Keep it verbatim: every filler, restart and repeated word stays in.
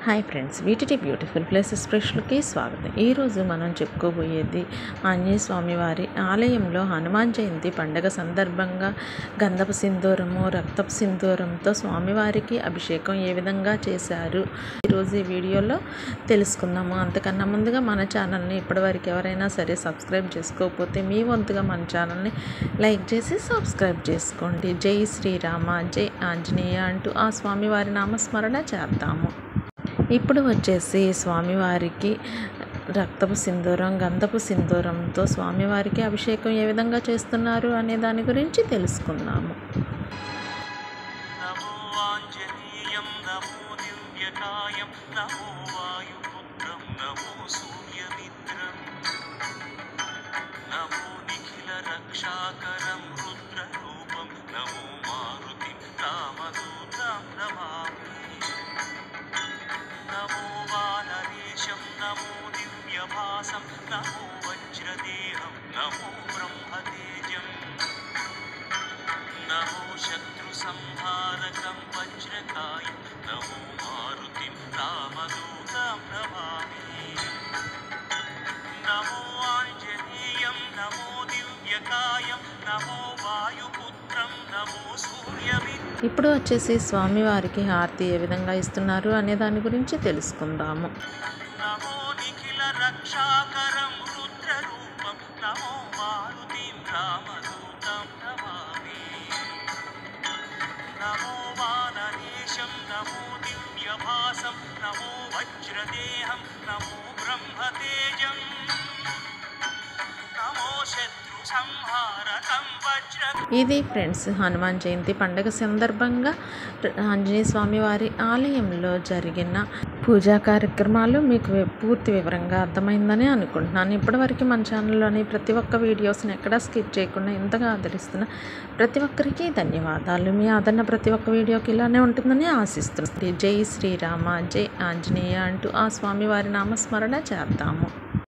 Hi friends, వీటిటి beautiful places ఫ్రెష్లకి స్వాగతం. ఈరోజు మనం చెప్పుకోబోయేది ఆంజనేయ స్వామి వారి ఆలయంలో హనుమాన్ జయంతి పండగ సందర్భంగా గంధపు సింధూరము, రక్తపు సింధూరంతో స్వామివారికి అభిషేకం ఏ విధంగా చేశారు ఈరోజు ఈ వీడియోలో తెలుసుకుందాము. అంతకన్నా ముందుగా మన ఛానల్ని ఇప్పటివరకు ఎవరైనా సరే సబ్స్క్రైబ్ చేసుకోకపోతే మీ వంతుగా మన ఛానల్ని లైక్ చేసి సబ్స్క్రైబ్ చేసుకోండి. జై శ్రీరామ, జై ఆంజనేయ అంటూ ఆ స్వామివారి నామస్మరణ చేద్దాము. ఇప్పుడు వచ్చేసి స్వామివారికి రక్తపు సింధూరం, గంధపు సింధూరంతో స్వామివారికి అభిషేకం ఏ విధంగా చేస్తున్నారు అనే దాని గురించి తెలుసుకుందాము. నమో ఆంజనేయం, నమో దివ్యకాయం, నమో వాయుపుత్రం, నమో సూర్యమిత్రం, నమో నిఖిల రక్షాకరం రుద్రరూపం, నమో మారుతిం రామదూతం నమామి. నమో వానరేశం, నమో దివ్యభాసం, నమో వజ్రదేహం, నమో బ్రహ్మతేజం, నమో శత్రు సంహారకం వజ్రకాయం, నమో మారుతిం రామదూతం నమామి. నమో ఆంజనేయం, నమో దివ్యకాయం, నమో వాయుపుత్రం, నమో సూర్యమిత్రం. ఇప్పుడు వచ్చేసి స్వామివారికి హారతి ఏ విధంగా ఇస్తున్నారు అనే దాని గురించి తెలుసుకుందాము. నమో నిఖిల రక్షాకరం రుద్రరూపం, నమో మారుతిం రామదూతం నమామి. నమో వానరేశం, నమో దివ్యభాసం, నమో వజ్రదేహం, నమో బ్రహ్మతేజం, నమో శత్రు సంహారకం వజ్ర. ఇది ఫ్రెండ్స్ హనుమాన్ జయంతి పండుగ సందర్భంగా ఆంజనేయ స్వామి వారి ఆలయంలో జరిగిన పూజా కార్యక్రమాలు మీకు పూర్తి వివరంగా అర్థమైందని అనుకుంటున్నాను. ఇప్పటివరకు మన ఛానల్లోని ప్రతి ఒక్క వీడియోస్ని ఎక్కడా స్కిప్ చేయకుండా ఇంతగా ఆదరిస్తున్న ప్రతి ఒక్కరికి ధన్యవాదాలు. మీ ఆదరణ ప్రతి ఒక్క వీడియోకి ఇలానే ఉంటుందని ఆశిస్తుంది. జై శ్రీరామ, జై ఆంజనేయ అంటూ ఆ స్వామి వారి నామస్మరణ చేద్దాము.